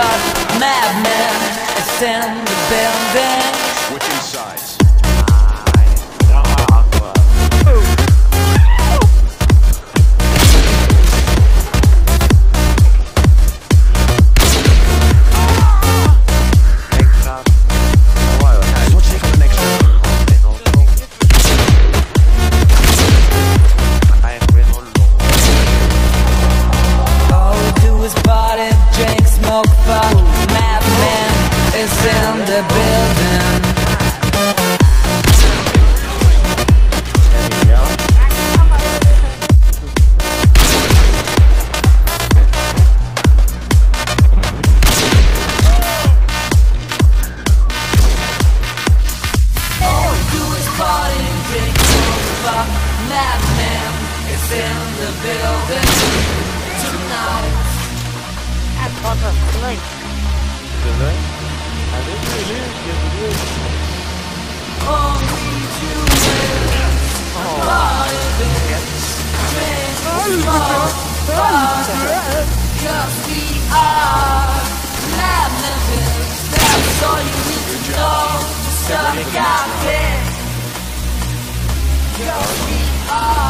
Madman is in the building. Switching sides. Madman is in the building. All we do is party and drink over. Madman is in the building tonight. Cause we are madness. That's all you need to know. Just suck out it. Cause we are